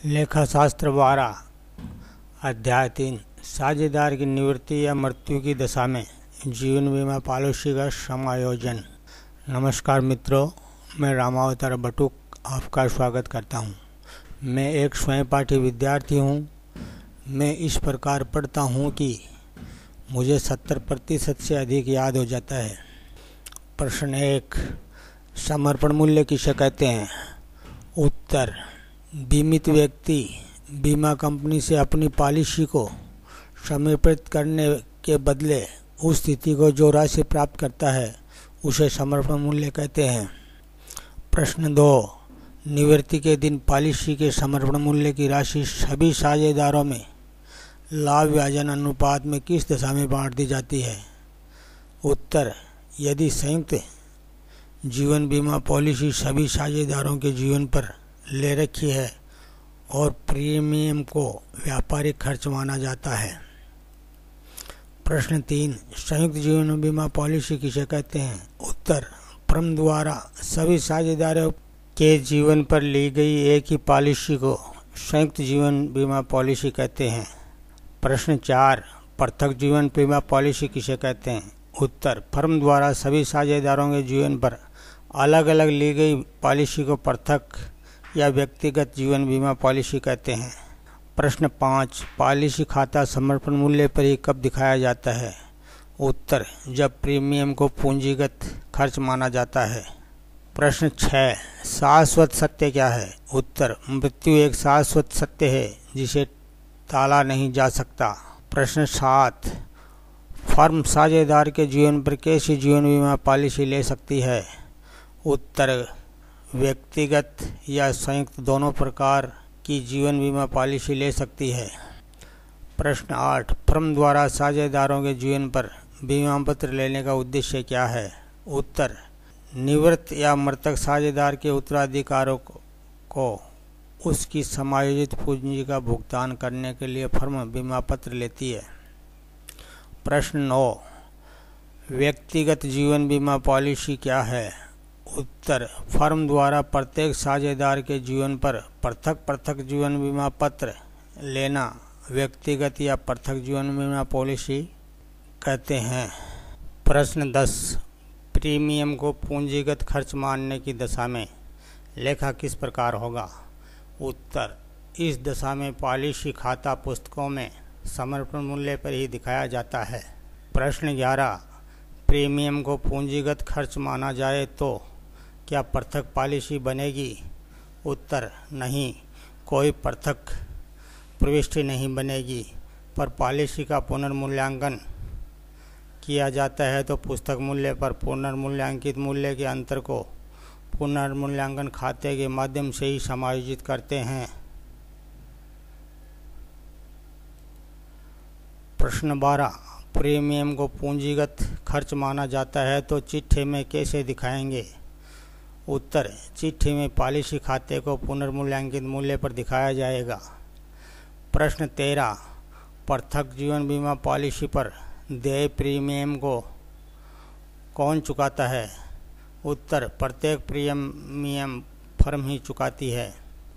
लेखाशास्त्र 12 अध्याय 3 साझेदार की निवृत्ति या मृत्यु की दशा में जीवन बीमा पॉलिसी का समायोजन। नमस्कार मित्रों, मैं रामावतार बटुक आपका स्वागत करता हूं। मैं एक स्वयं पाठी विद्यार्थी हूं। मैं इस प्रकार पढ़ता हूं कि मुझे 70% से अधिक याद हो जाता है। प्रश्न 1, समर्पण मूल्य किसे कहते हैं? उत्तर, बीमित व्यक्ति बीमा कंपनी से अपनी पॉलिसी को समर्पित करने के बदले उस स्थिति को जो राशि प्राप्त करता है उसे समर्पण मूल्य कहते हैं। प्रश्न 2, निवृत्ति के दिन पॉलिसी के समर्पण मूल्य की राशि सभी साझेदारों में लाभ विभाजन अनुपात में किस दशा में बांट दी जाती है? उत्तर, यदि संयुक्त जीवन बीमा पॉलिसी सभी साझेदारों के जीवन पर ले रखी है और प्रीमियम को व्यापारिक खर्च माना जाता है। प्रश्न 3, संयुक्त जीवन बीमा पॉलिसी किसे कहते हैं? उत्तर, फर्म द्वारा सभी साझेदारों के जीवन पर ली गई एक ही पॉलिसी को संयुक्त जीवन बीमा पॉलिसी कहते हैं। प्रश्न 4, पृथक जीवन बीमा पॉलिसी किसे कहते हैं? उत्तर, फर्म द्वारा सभी साझेदारों के जीवन पर अलग अलग ली गई पॉलिसी को पृथक या व्यक्तिगत जीवन बीमा पॉलिसी कहते हैं। प्रश्न 5, पॉलिसी खाता समर्पण मूल्य पर ही कब दिखाया जाता है? उत्तर, जब प्रीमियम को पूंजीगत खर्च माना जाता है। प्रश्न 6, शाश्वत सत्य क्या है? उत्तर, मृत्यु एक शाश्वत सत्य है जिसे टाला नहीं जा सकता। प्रश्न 7, फर्म साझेदार के जीवन पर कैसी जीवन बीमा पॉलिसी ले सकती है? उत्तर, व्यक्तिगत या संयुक्त दोनों प्रकार की जीवन बीमा पॉलिसी ले सकती है। प्रश्न 8, फर्म द्वारा साझेदारों के जीवन पर बीमा पत्र लेने का उद्देश्य क्या है? उत्तर, निवृत्त या मृतक साझेदार के उत्तराधिकारों को उसकी समायोजित पूंजी का भुगतान करने के लिए फर्म बीमा पत्र लेती है। प्रश्न 9, व्यक्तिगत जीवन बीमा पॉलिसी क्या है? उत्तर, फर्म द्वारा प्रत्येक साझेदार के जीवन पर पृथक जीवन बीमा पत्र लेना व्यक्तिगत या पृथक जीवन बीमा पॉलिसी कहते हैं। प्रश्न 10, प्रीमियम को पूंजीगत खर्च मानने की दशा में लेखा किस प्रकार होगा? उत्तर, इस दशा में पॉलिसी खाता पुस्तकों में समर्पण मूल्य पर ही दिखाया जाता है। प्रश्न 11, प्रीमियम को पूंजीगत खर्च माना जाए तो क्या पृथक पॉलिसी बनेगी? उत्तर, नहीं, कोई पृथक प्रविष्टि नहीं बनेगी, पर पॉलिसी का पुनर्मूल्यांकन किया जाता है तो पुस्तक मूल्य पर पुनर्मूल्यांकित मूल्य के अंतर को पुनर्मूल्यांकन खाते के माध्यम से ही समायोजित करते हैं। प्रश्न 12, प्रीमियम को पूंजीगत खर्च माना जाता है तो चिट्ठी में कैसे दिखाएंगे? उत्तर, चिट्ठी में पॉलिसी खाते को पुनर्मूल्यांकित मूल्य पर दिखाया जाएगा। प्रश्न 13, पृथक जीवन बीमा पॉलिसी पर देय प्रीमियम को कौन चुकाता है? उत्तर, प्रत्येक प्रीमियम फर्म ही चुकाती है।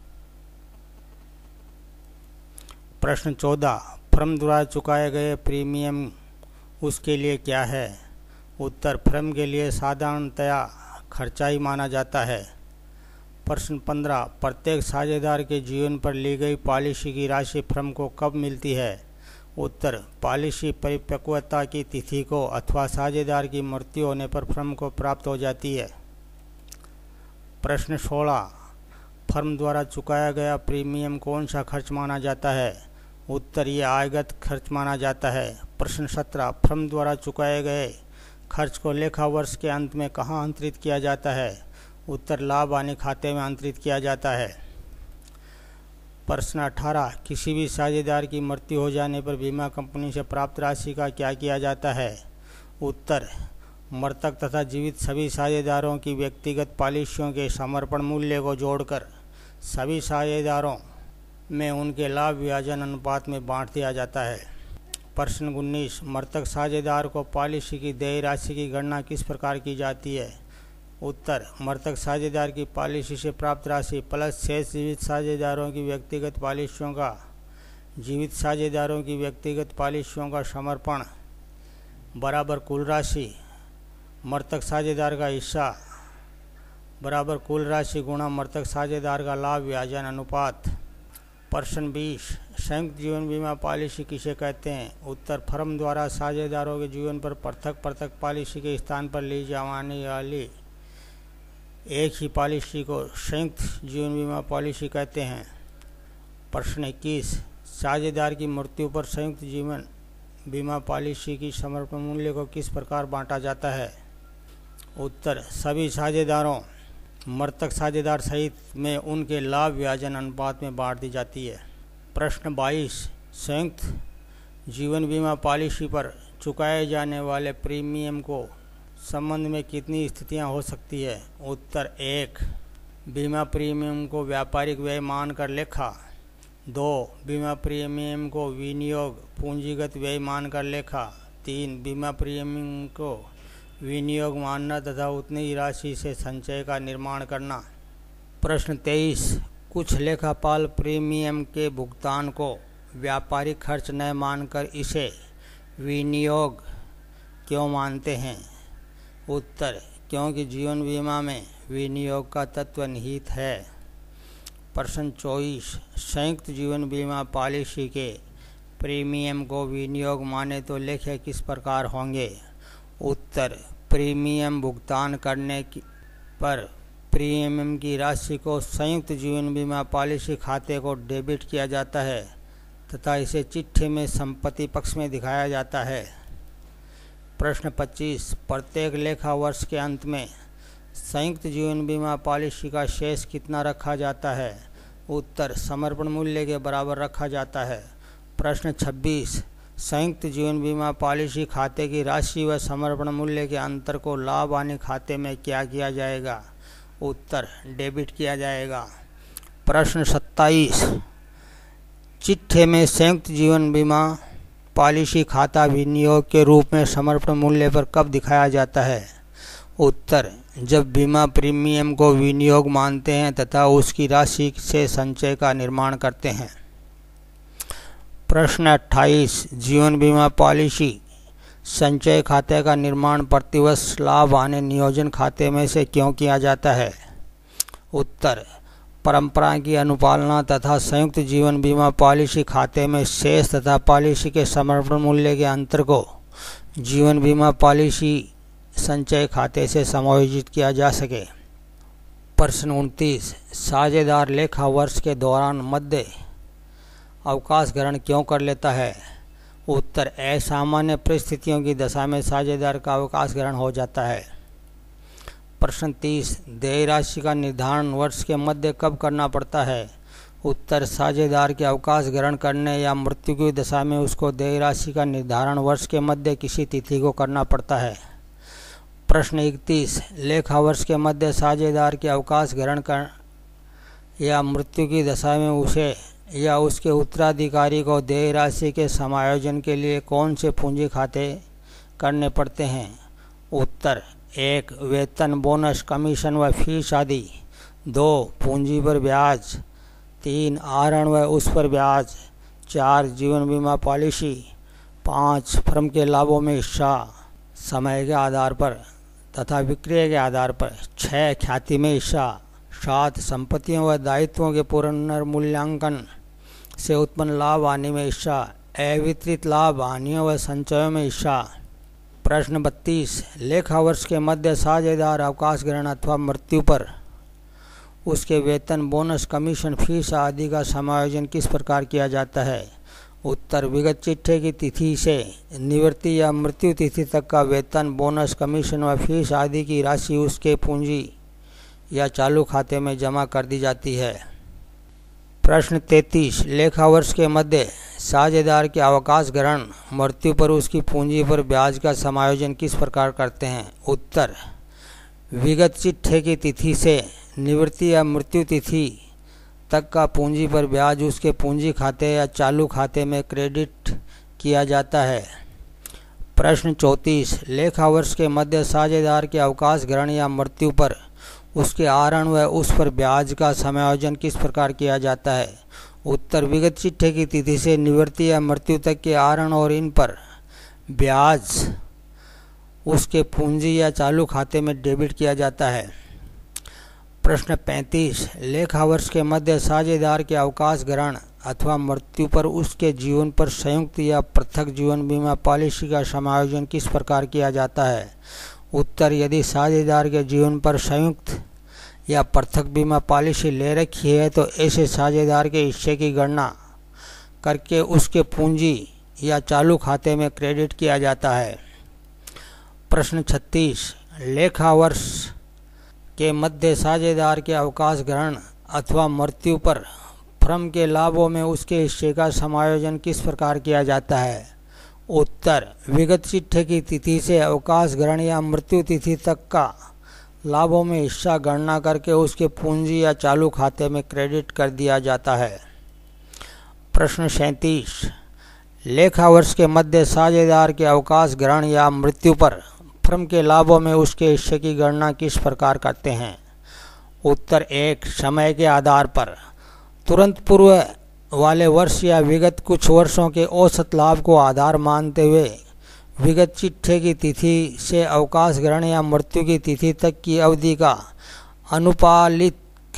प्रश्न 14, फर्म द्वारा चुकाए गए प्रीमियम उसके लिए क्या है? उत्तर, फर्म के लिए साधारणतया खर्चा ही माना जाता है। प्रश्न 15, प्रत्येक साझेदार के जीवन पर ली गई पॉलिसी की राशि फर्म को कब मिलती है? उत्तर, पॉलिसी परिपक्वता की तिथि को अथवा साझेदार की मृत्यु होने पर फर्म को प्राप्त हो जाती है। प्रश्न 16, फर्म द्वारा चुकाया गया प्रीमियम कौन सा खर्च माना जाता है? उत्तर, ये आयगत खर्च माना जाता है। प्रश्न 17, फर्म द्वारा चुकाए गए खर्च को लेखा वर्ष के अंत में कहाँ अंतरित किया जाता है? उत्तर, लाभ हानि खाते में अंतरित किया जाता है। प्रश्न 18, किसी भी साझेदार की मृत्यु हो जाने पर बीमा कंपनी से प्राप्त राशि का क्या किया जाता है? उत्तर, मृतक तथा जीवित सभी साझेदारों की व्यक्तिगत पॉलिसियों के समर्पण मूल्य को जोड़कर सभी साझेदारों में उनके लाभ विभाजन अनुपात में बांट दिया जाता है। प्रश्न 19, मृतक साझेदार को पॉलिसी की देय राशि की गणना किस प्रकार की जाती है? उत्तर मृतक साझेदार की पॉलिसी से प्राप्त राशि प्लस शेष जीवित साझेदारों की व्यक्तिगत पॉलिसियों का जीवित साझेदारों की व्यक्तिगत पॉलिसियों का समर्पण बराबर कुल राशि मृतक साझेदार का हिस्सा बराबर कुल राशि गुणा मृतक साझेदार का लाभ विभाजन अनुपात। प्रश्न 20 संयुक्त जीवन बीमा पॉलिसी किसे कहते हैं? उत्तर फर्म द्वारा साझेदारों के जीवन पर पृथक पृथक पॉलिसी के स्थान पर ली जाने वाली एक ही पॉलिसी को संयुक्त जीवन बीमा पॉलिसी कहते हैं। प्रश्न 21 साझेदार की मृत्यु पर संयुक्त जीवन बीमा पॉलिसी की समर्पण मूल्य को किस प्रकार बांटा जाता है? उत्तर सभी साझेदारों मृतक साझेदार सहित में उनके लाभ विभाजन अनुपात में बांट दी जाती है। प्रश्न 22 संयुक्त जीवन बीमा पॉलिसी पर चुकाए जाने वाले प्रीमियम को संबंध में कितनी स्थितियां हो सकती है? उत्तर 1 बीमा प्रीमियम को व्यापारिक व्यय मानकर लेखा। 2 बीमा प्रीमियम को विनियोग पूंजीगत व्यय मानकर लेखा। 3 बीमा प्रीमियम को विनियोग मानना तथा उतनी ही राशि से संचय का निर्माण करना। प्रश्न 23 कुछ लेखापाल प्रीमियम के भुगतान को व्यापारिक खर्च न मानकर इसे विनियोग क्यों मानते हैं? उत्तर क्योंकि जीवन बीमा में विनियोग का तत्व निहित है। प्रश्न 24 संयुक्त जीवन बीमा पॉलिसी के प्रीमियम को विनियोग माने तो लेखे किस प्रकार होंगे? उत्तर प्रीमियम भुगतान करने पर प्रीमियम की राशि को संयुक्त जीवन बीमा पॉलिसी खाते को डेबिट किया जाता है तथा इसे चिट्ठी में संपत्ति पक्ष में दिखाया जाता है। प्रश्न 25 प्रत्येक लेखा वर्ष के अंत में संयुक्त जीवन बीमा पॉलिसी का शेष कितना रखा जाता है? उत्तर समर्पण मूल्य के बराबर रखा जाता है। प्रश्न 26 संयुक्त जीवन बीमा पॉलिसी खाते की राशि व समर्पण मूल्य के अंतर को लाभ हानि खाते में क्या किया जाएगा? उत्तर डेबिट किया जाएगा। प्रश्न 27 चिट्ठे में संयुक्त जीवन बीमा पॉलिसी खाता विनियोग के रूप में समर्पण मूल्य पर कब दिखाया जाता है? उत्तर जब बीमा प्रीमियम को विनियोग मानते हैं तथा उसकी राशि से संचय का निर्माण करते हैं। प्रश्न 28 जीवन बीमा पॉलिसी संचय खाते का निर्माण प्रतिवर्ष लाभ हानि नियोजन खाते में से क्यों किया जाता है? उत्तर परंपरा की अनुपालना तथा संयुक्त जीवन बीमा पॉलिसी खाते में शेष तथा पॉलिसी के समर्पण मूल्य के अंतर को जीवन बीमा पॉलिसी संचय खाते से समायोजित किया जा सके। प्रश्न 29 साझेदार लेखा वर्ष के दौरान मध्य अवकाश ग्रहण क्यों कर लेता है? उत्तर असामान्य परिस्थितियों की दशा में साझेदार का अवकाश ग्रहण हो जाता है। प्रश्न 30 देय राशि का निर्धारण वर्ष के मध्य कब करना पड़ता है? उत्तर साझेदार के अवकाश ग्रहण करने या मृत्यु की दशा में उसको देय राशि का निर्धारण वर्ष के मध्य किसी तिथि को करना पड़ता है। प्रश्न 31 लेखा वर्ष के मध्य साझेदार के अवकाश ग्रहण कर या मृत्यु की दशा में उसे या उसके उत्तराधिकारी को देय राशि के समायोजन के लिए कौन से पूंजी खाते करने पड़ते हैं? उत्तर 1 वेतन बोनस कमीशन व फीस आदि। 2 पूंजी पर ब्याज। 3 आहरण व उस पर ब्याज। 4 जीवन बीमा पॉलिसी। 5 फर्म के लाभों में हिस्सा समय के आधार पर तथा विक्रय के आधार पर। 6 ख्याति में हिस्सा। 7 संपत्तियों व दायित्वों के पुनर्मूल्यांकन से उत्पन्न लाभ हानि में हिस्सा। अवितरित लाभ हानियों व संचयों में हिस्सा। प्रश्न 32 लेखा वर्ष के मध्य साझेदार अवकाश ग्रहण अथवा मृत्यु पर उसके वेतन बोनस कमीशन फीस आदि का समायोजन किस प्रकार किया जाता है? उत्तर विगत चिट्ठे की तिथि से निवृत्ति या मृत्यु तिथि तक का वेतन बोनस कमीशन व फीस आदि की राशि उसके पूंजी या चालू खाते में जमा कर दी जाती है। प्रश्न 33 लेखा वर्ष के मध्य साझेदार के अवकाश ग्रहण मृत्यु पर उसकी पूंजी पर ब्याज का समायोजन किस प्रकार करते हैं? उत्तर विगत चिट्ठे की तिथि से निवृत्ति या मृत्यु तिथि तक का पूंजी पर ब्याज उसके पूंजी खाते या चालू खाते में क्रेडिट किया जाता है। प्रश्न 34। लेखा वर्ष के मध्य साझेदार के अवकाश ग्रहण या मृत्यु पर उसके आहरण व उस पर ब्याज का समायोजन किस प्रकार किया जाता है? उत्तर, विगत चिट्ठे की तिथि से निवृत्ति या मृत्यु तक के आहरण और इन पर ब्याज उसके पूंजी या चालू खाते में डेबिट किया जाता है। प्रश्न 35। लेखा वर्ष के मध्य साझेदार के अवकाश ग्रहण अथवा मृत्यु पर उसके जीवन पर संयुक्त या पृथक जीवन बीमा पॉलिसी का समायोजन किस प्रकार किया जाता है? उत्तर, यदि साझेदार के जीवन पर संयुक्त या पृथक बीमा पॉलिसी ले रखी है तो ऐसे साझेदार के हिस्से की गणना करके उसके पूंजी या चालू खाते में क्रेडिट किया जाता है। प्रश्न 36। लेखा वर्ष के मध्य साझेदार के अवकाश ग्रहण अथवा मृत्यु पर फर्म के लाभों में उसके हिस्से का समायोजन किस प्रकार किया जाता है? उत्तर, विगत चिट्ठे की तिथि से अवकाश ग्रहण या मृत्यु तिथि तक का लाभों में हिस्सा गणना करके उसके पूंजी या चालू खाते में क्रेडिट कर दिया जाता है। प्रश्न 37। लेखा वर्ष के मध्य साझेदार के अवकाश ग्रहण या मृत्यु पर फर्म के लाभों में उसके हिस्से की गणना किस प्रकार करते हैं? उत्तर, 1, समय के आधार पर तुरंत पूर्व वाले वर्ष या विगत कुछ वर्षों के औसत लाभ को आधार मानते हुए विगत चिट्ठे की तिथि से अवकाश ग्रहण या मृत्यु की तिथि तक की अवधि का अनुपालित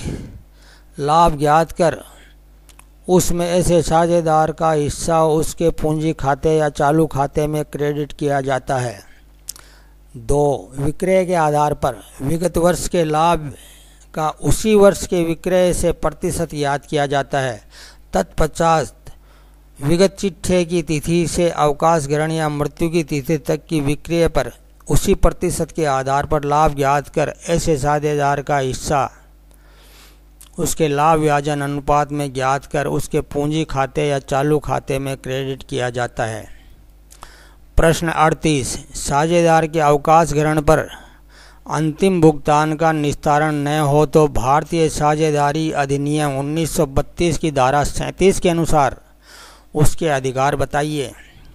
लाभ ज्ञात कर उसमें ऐसे साझेदार का हिस्सा उसके पूंजी खाते या चालू खाते में क्रेडिट किया जाता है। 2, विक्रय के आधार पर विगत वर्ष के लाभ का उसी वर्ष के विक्रय से प्रतिशत याद किया जाता है। तत्पश्चात विगत चिट्ठे की तिथि से अवकाश ग्रहण या मृत्यु की तिथि तक की विक्रय पर उसी प्रतिशत के आधार पर लाभ ज्ञात कर ऐसे साझेदार का हिस्सा उसके लाभ व्याजन अनुपात में ज्ञात कर उसके पूंजी खाते या चालू खाते में क्रेडिट किया जाता है। प्रश्न 38। साझेदार के अवकाश ग्रहण पर अंतिम भुगतान का निस्तारण न हो तो भारतीय साझेदारी अधिनियम 1932 की धारा 37 के अनुसार उसके अधिकार बताइए।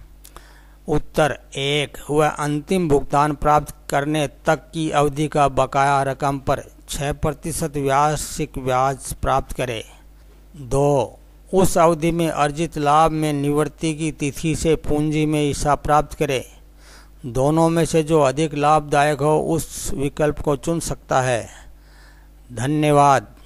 उत्तर, 1, वह अंतिम भुगतान प्राप्त करने तक की अवधि का बकाया रकम पर 6% वार्षिक ब्याज प्राप्त करे। 2, उस अवधि में अर्जित लाभ में निवृत्ति की तिथि से पूंजी में हिस्सा प्राप्त करे। दोनों में से जो अधिक लाभदायक हो उस विकल्प को चुन सकता है। धन्यवाद।